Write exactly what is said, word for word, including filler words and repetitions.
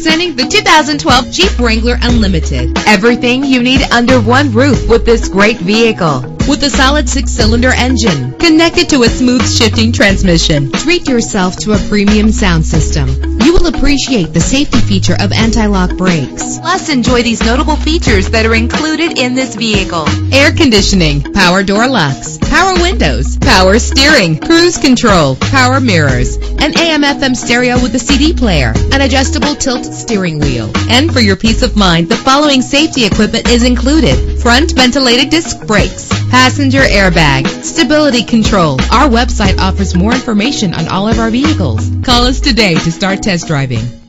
Presenting the two thousand twelve Jeep Wrangler Unlimited. Everything you need under one roof with this great vehicle. With a solid six-cylinder engine connected to a smooth shifting transmission. Treat yourself to a premium sound system. You will appreciate the safety feature of anti-lock brakes. Plus, enjoy these notable features that are included in this vehicle: Air conditioning, power door locks, power windows, power steering, cruise control, power mirrors, an A M F M stereo with a C D player, an adjustable tilt steering wheel. And for your peace of mind, the following safety equipment is included: front ventilated disc brakes, passenger airbag, stability control. Our website offers more information on all of our vehicles. Call us today to start test driving.